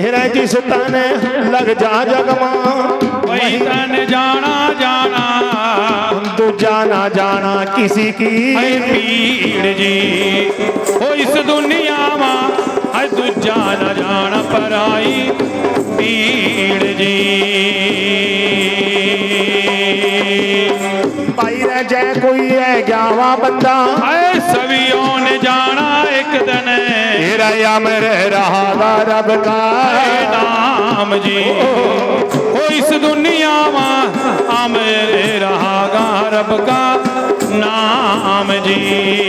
रे जिस तन लग जा जगमा वही तन जाना जाना दूजा ना जाना किसी की पीड़ जी। ओ इस दुनिया में है दूजा न जाना पराई पीड़ जी। भाई रे जय कोई है ग्यावा बंदा है सवियों ने जाना एक दिन तेरा मेरे रहा रब का नाम जी। ओ इस दुनिया में मेरे रहा रब का नाम जी।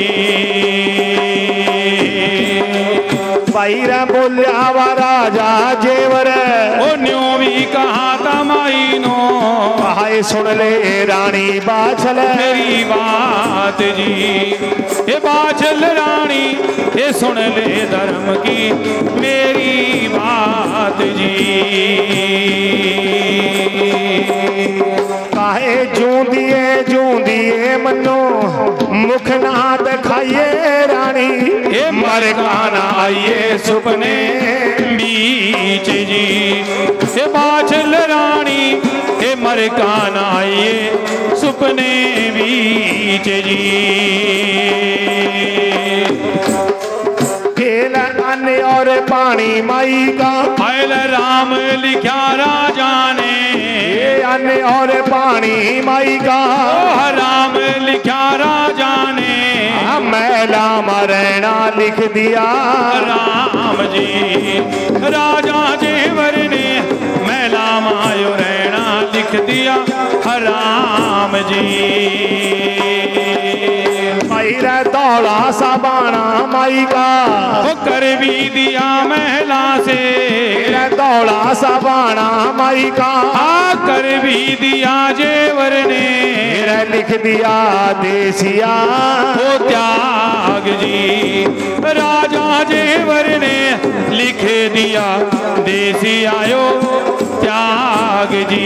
भाई रे बोलिया वा राजा जेवर ओ न्यू भी कहा था माई नो हाय सुन ले रानी बाछल मेरी बात जी। ये बाछल रानी ये सुन ले धर्म की मेरी बात जी। काहे जूंदिए मनो मुख ना दिखाइए रानी मर गाना आइए सुपने बीच जी। ये बाछल रानी ये मर गाना आइए सुपने बीच जी। खेल अन्न और पानी माई का फैल राम लिखा राजा ने अन्न और पानी माई का राम लिखा राजा ने मैला मरना लिख दिया राम जी। राजा जेवर ने मैला मायो रहना लिख दिया राम जी। रे दौड़ा सा बाणा माई का वो कर भी दिया महिला से रे दौड़ा सा बाणा माई का कर भी दिया जेवर ने रे लिख दिया देसिया वो त्याग जी। राजा जेवर ने लिख दिया देसी आयो त्याग जी।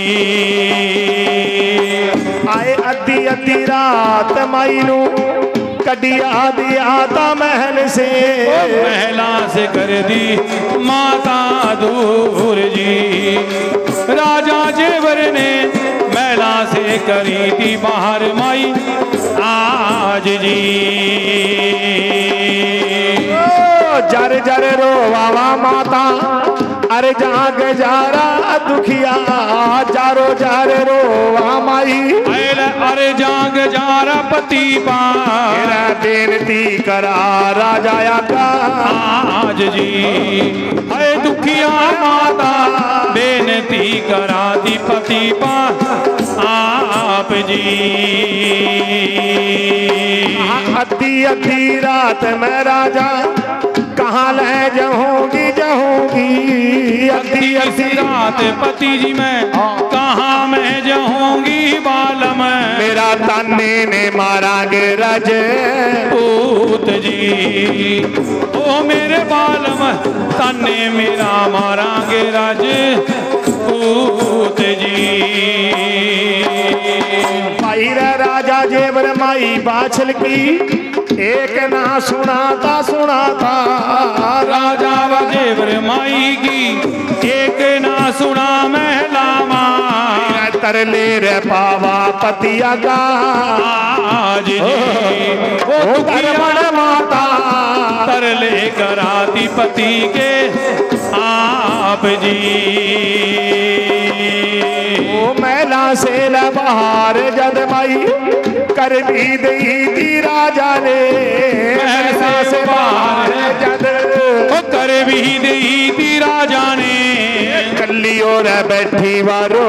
आए अद्धी अद्धी रात माई नू कडिया दिया था महल से महिला से कर दी माता दूर जी। राजा जेवर ने महिला से करी थी बाहर माई आज जी। जर जर रो वावा माता अरे जाग जारा दुखिया जारो जार रो वा माई अरे जाग जारा पति पारा बेनती करा राजाया का आज जी। है दुखिया माता बेनती करा दी पति पा आप जी। अद्धी अद्धी रात में राजा कहाँ ले जाऊंगी अद्धी अद्धी रात पति जी मैं कहाँ मैं जाऊंगी बालम मेरा ताने ने मारांगे रज पूत जी। ओ मेरे बालम ताने मेरा मारांगे रज पूत जी। भाई रे राजा जेवर माई बाछल की एक ना सुनाता राजा वजेवर माई की एक ना सुना महला मां तरले रे पावा पतिया का आज जी। वो दुखिया माता तरले कराती पति के आप जी। ओ मैला से लबहार जद माई कर भी दी थी राजा ने मैला से बाहर जद कर भी दी थी राजा ने कल्ली और बैठी वारो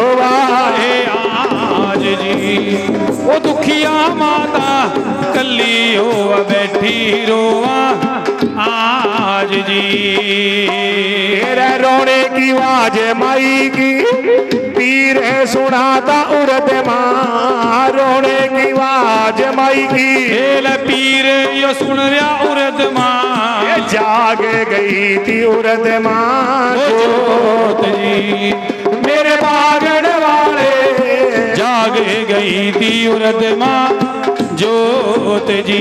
आज जी। वो दुखिया माता कल्ली हो बैठी रोवा आज जी। तेरे रोने की आवाज माई की पीर सुनाता उर्द माँ रोने की आवाज माई की पीर यो सुन रहा उर्द माँ जाग गई थी उर्द माँ जोत जी। मेरे बागड़ वाले जाग गई थी उर्द माँ जोत जी।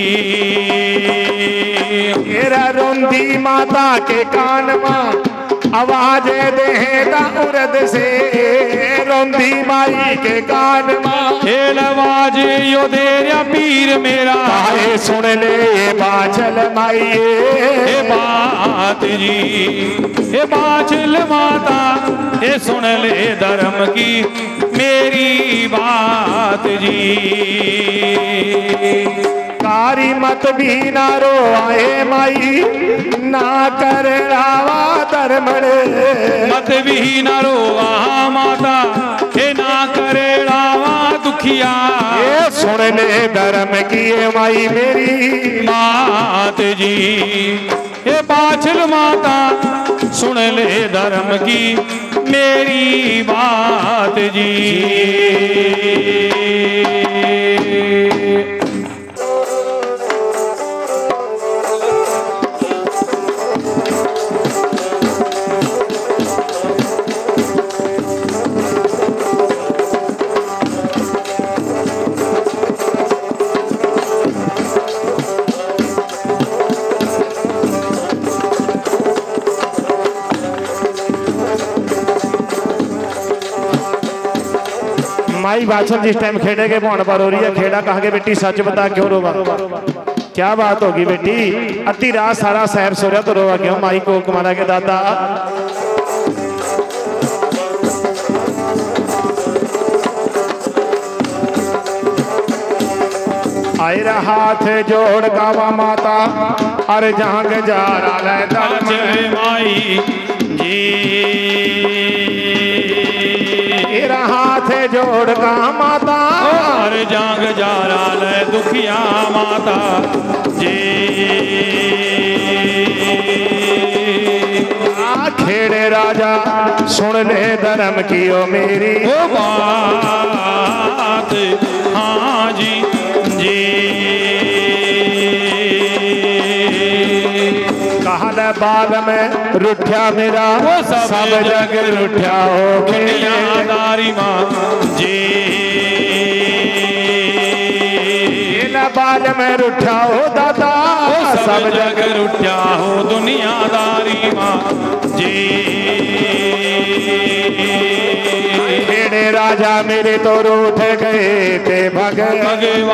तेरा रोंदी माता के कान माँ आवाज देता उर्द से रोंदी माई के कान मां खेल आवाज यो दे रहा पीर मेरा आए सुन ले ये बाचल माई ये बात जी ये बाचल माता ये सुन ले धर्म की मेरी बात जी कारी मत भी ना रो आए माई ना कर रावा धर्मड़े मत भी ना रो आ माता हे ना करे रावा दुखिया ये सुन ले धर्म की माई मेरी बात जी ये बाछल माता सुन ले धर्म की मेरी बात जी माई बाछल जिस टाइम खेड़े के भौन पर हो रही है खेड़ा कहा के बेटी सच बता क्यों रोवा क्या बात होगी बेटी अति रात सारा शहर सो रहा तो रोवा क्यों माई को कुमारा के दादा आए हाथ जोड़ गावा माता अरे जहां के जा रहा माई जी हाथ जोड़ का माता और जांग जा रहा है दुखिया माता जी खेड़े राजा सुन ले धर्म की ओ मेरी वो बात हाँ जी जी कहल बाल में रुठ्या मेरा वो सब जग रुठ्या हो दुनियादारी माँ जी बाल में रुठ्या हो दादा सब जग रुठ्या हो दुनियादारी माँ जी खेड़े राजा मेरे तो रूठ गए थे भगवान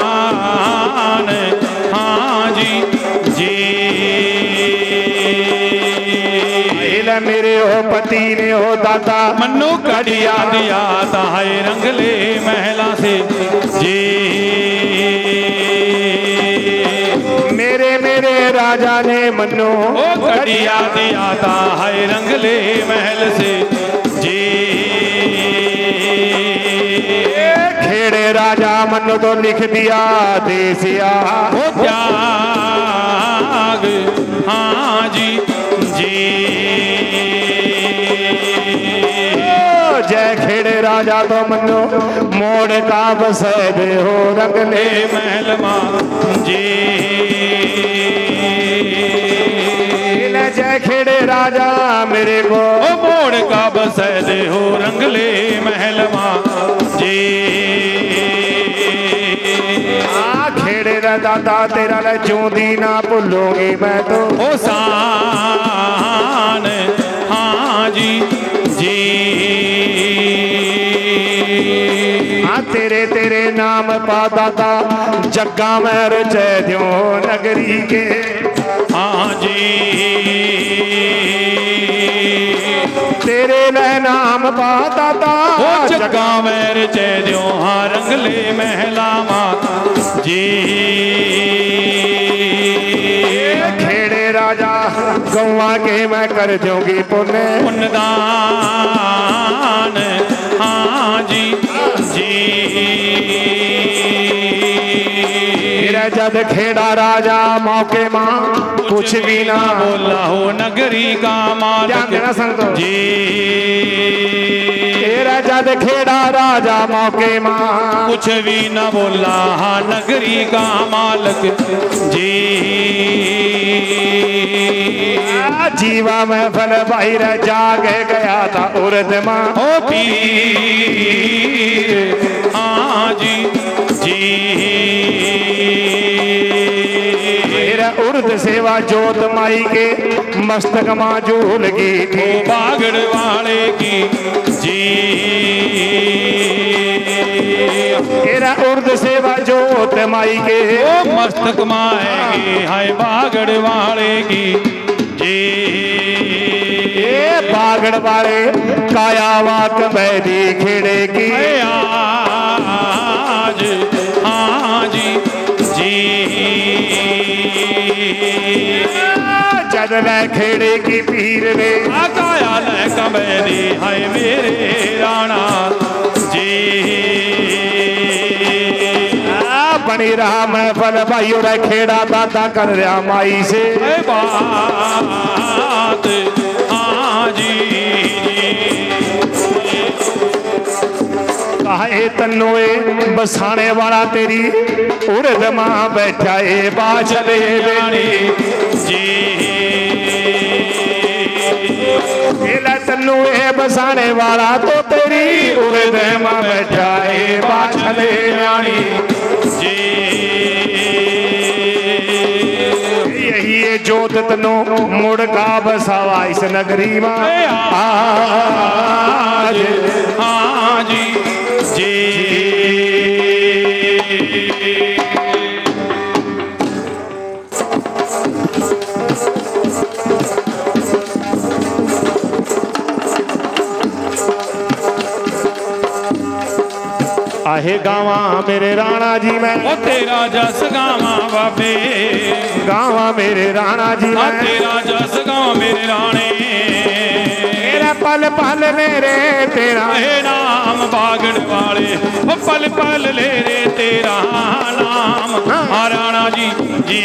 हाँ जी जी मेरे हो पति ने हो दादा मनु कड़िया दिया ताए रंगले महला से जी मेरे मेरे राजा ने मनु ओ कड़िया दिया ताए रंगले महल से जी खेड़े राजा मनु तो लिख दिया देसिया हो त्याग हाँ जी जी जय खेड़े राजा तो मनो मोड़ का बसैद हो रंगले महल मां जी जय खेड़े राजा मेरे को ओ मोड़ का बसैद हो रंगले महल मां जी खेड़े दादा तेरा ले चूंदी ना भूलूंगी मैं तो ओ सान हाँ जी जी हाँ तेरे तेरे नाम पा दादा जग्गा में रचे द्यो नगरी के हाँ जी तेरे ले नाम पा दादा ओ जग्गा में रचे द्यो हाँ रंगले महला मां जी खेड़े राजा गौवा के मैं कर दूंगी पुण्य पुण्यदान हाँ जी जी जद खेड़ा राजा मौके मां कुछ भी ना बोला हो नगरी का मालिक संतो जी तेरा जद खेड़ा राजा मौके मां कुछ भी न बोला हाँ नगरी का मालिक जी जीवा में फल बाहर जाग गया था उर्द मां ओ पीर हाँ जी जी उर्द उर्द सेवा जोत माई के मस्तक मां झूल की थी। बागड़ वाले की जी तेरा उर्द सेवा जोत माई के मस्तक माएगी हाय बागड़ वाले की जी। बागड़ वाले काया वाक बैदी खेड़े की आज हाँ जी जी जद लै खेड़े की पीर ने काया लै कमैदी हाय मेरे राणा जी। बनी रहा महफल भाई और खेड़ा दादा कर रहा माई से बात हाँ जी कहे तनोए बसाने वाला तेरी उर्द मां बैठा है बाछले बेनी जी। तनोए बसाने वाला तो तेरी उर्द मां बैठा है बाछले बेनी जी। यही है जोत तनो मुड़ का बसावा इस नगरी में आज हाँ जी जी। आहे गावा मेरे राणा जी मैं ओ तेरा जस गावा बाबे गावा मेरे राणा जी मैं तेरा जस गावा मेरे राणे मेरा पल पल मेरे तेरा हे नाम बागड़ वाले ओ पल पल ले रे तेरा नाम राणा जी जी।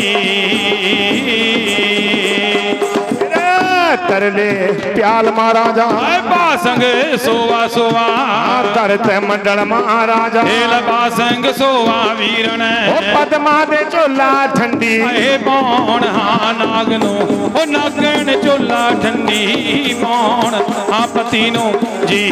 कर ले प्याल महाराजा बासंग सोवा सोवा करते मंडल महाराजा बासंग सोवा वीरन पदमा दे चोला ठंडी पौन हाँ नागनो ओ नागन चोला ठंडी पौन हाँ पति नो जी।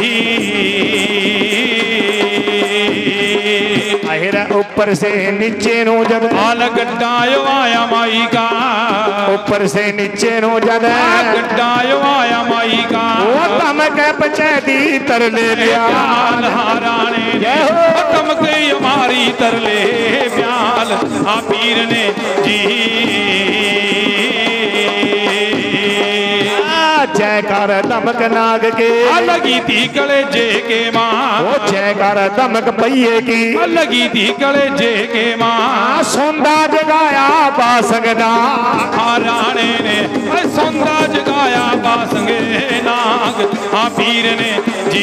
ऊपर से नीचे नो जब गड्डायो आया माई का ऊपर से नीचे नो जब गड्डायो आया माई का तम के बचे दी तरले प्याल हाराने तम के हमारी तरले प्याल आ पीर ने जी। जयकार दमक नाग के लगी थी गले जे के माँ जयकार दमक पहिए की लगी थी गले जे के माँ सौंदा जगाया बासंगना राणे ने सौंदा जगाया बासंगे नाग हाँ पीर ने जी।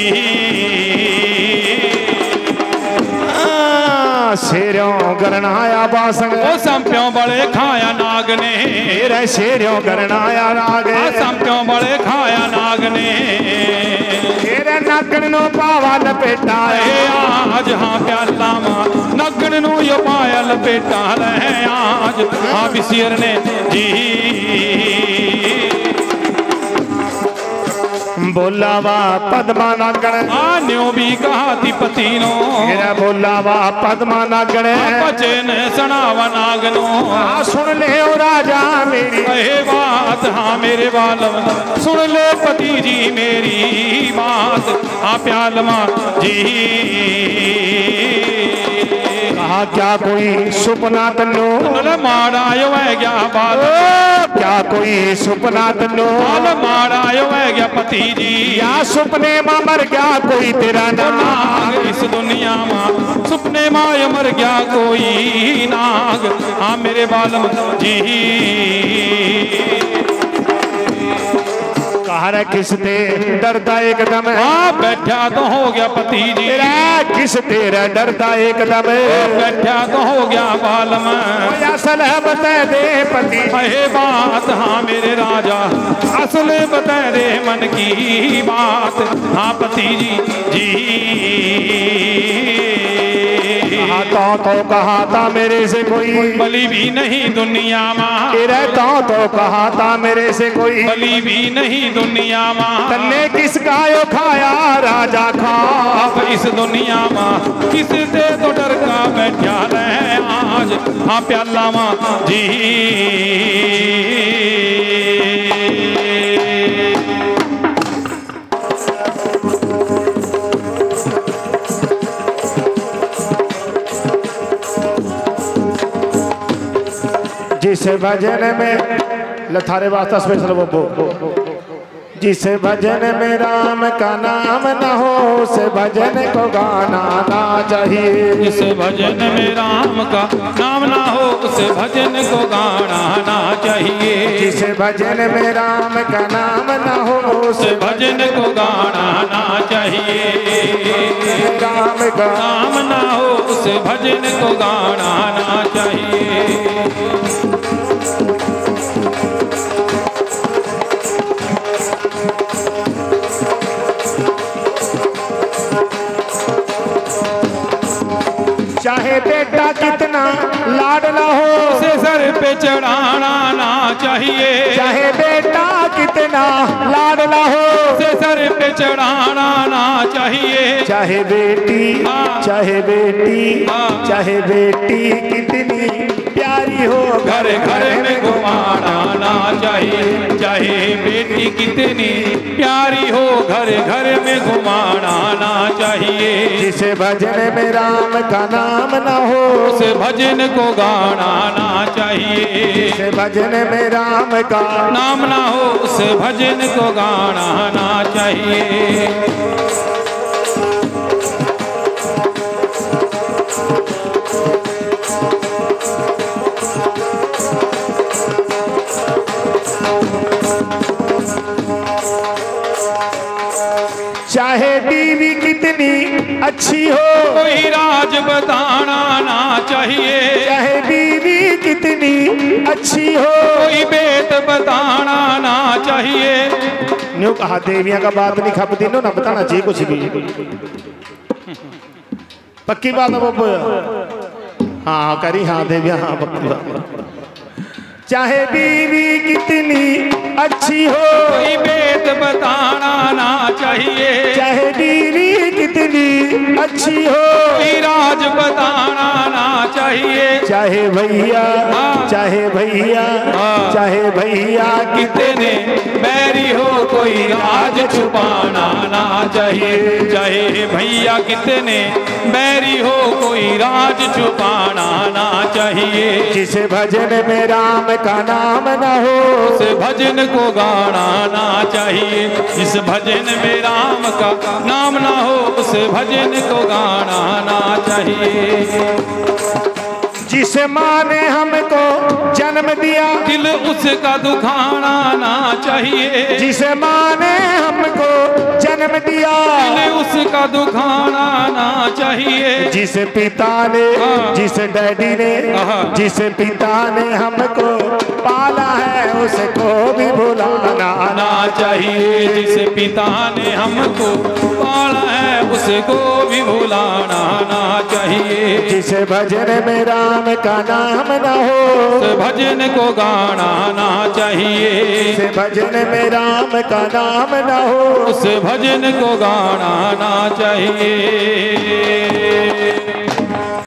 शेरों करनाया बासंग संप्यों बड़े खाया नाग ने शेरों करनाया नाग संप्यों बड़े खाया नाग ने तेरे नगन नो पावा लपेटा आज हाँ प्याला मां नगन नो यो पाया लपेटा है आज हाँ बिसियर ने जी। बोलावा पद्मा नागण आन्यो भी कहा थी पति नो मेरा बोलावा पद्मा नागण बचन सनावा नागनो सुन ले ओ राजा मेरी बात हाँ मेरे बालम सुन ले पति जी मेरी बात हाँ प्यालमा जी। कहा क्या कोई सुपना तन्नो मारायो है क्या बात क्या कोई सुपना तन्नो मारायो है क्या पति जी या सुपने में मर गया कोई तेरा नाग इस दुनिया में सुपने में मर गया कोई नाग हाँ मेरे बालम जी। कहा किसते डरता एकदम बैठा तो हो गया पति जी किस तेरा डरता एकदम बैठा तो हो गया बालम असल बता दे पति बात हाँ मेरे राजा असल बता दे मन की बात हाँ पति जी जी। तो कहा था मेरे से कोई बली भी नहीं दुनिया माँ, रहता तो कहा था मेरे से कोई बली भी नहीं दुनिया माँ। तन्ने किस गायो खाया राजा खा इस दुनिया माँ किस से तो डर का बैठा रहे आज। हाँ प्याला माँ जी जिस भजन में लथारे वास्ता स्पेशल वो जिस भजन में राम का नाम न हो उस भजन को गाना ना चाहिए। जिस भजन में राम का नाम ना हो उस भजन को गाना ना चाहिए। जिस भजन में राम का नाम न हो उस भजन को गाना ना चाहिए। राम का नाम ना हो उस भजन को गाना ना चाहिए। चाहे बेटा कितना लाडला हो उसे सर पे चढ़ाना ना चाहिए। चाहे बेटा कितना लाडला हो उसे सर पे चढ़ाना ना चाहिए। चाहे बेटी चाहे बेटी कितनी प्यारी हो घर घर में घुमाना ना चाहिए। चाहे बेटी कितनी प्यारी हो घर घर में घुमाना ना चाहिए। जिस भजन में राम का नाम न हो उस भजन को गाना ना चाहिए। जिस भजन में राम का नाम ना हो उस भजन को गाना ना चाहिए। चाहे बीवी कितनी अच्छी हो कोई राज बताना ना चाहिए। चाहे बीवी कितनी अच्छी हो कोई बेट बताना ना चाहिए। न्यू कहा देवियां का बात नहीं खपती नो ना बताना चाहिए कुछ भी। पक्की बात है वो हाँ करी हाँ देवियां हाँ पक्की बात। चाहे बीवी कितनी अच्छी हो कोई बेट बताना ना चाहिए। चाहे बीवी कितनी अच्छी हो कोई राज बताना ना चाहिए। चाहे भैया चाहे भैया कितने बैरी हो कोई राज छुपाना ना चाहिए। चाहे भैया कितने बैरी हो कोई राज छुपाना ना चाहिए। जिस भजन में राम का नाम न हो उस भजन को गाना ना चाहिए। जिस भजन में राम का नाम ना हो उस भजन को गाना ना चाहिए। जिस माँ ने हमको जन्म दिया दिल उसका दुखाना ना चाहिए। जिस माँ ने हमको जन्म दिया दिल उसका दुखाना ना चाहिए। जिस पिता ने जिस डैडी ने जिस पिता ने हमको पाला है उसको भी भुलाना ना चाहिए। जिस पिता ने हमको पाला है उसको भी भुलाना ना चाहिए। जिस भजन में राम का नाम न हो उस भजन को गाना ना चाहिए। जिस भजन में राम का नाम न हो उस भजन को गाना ना चाहिए।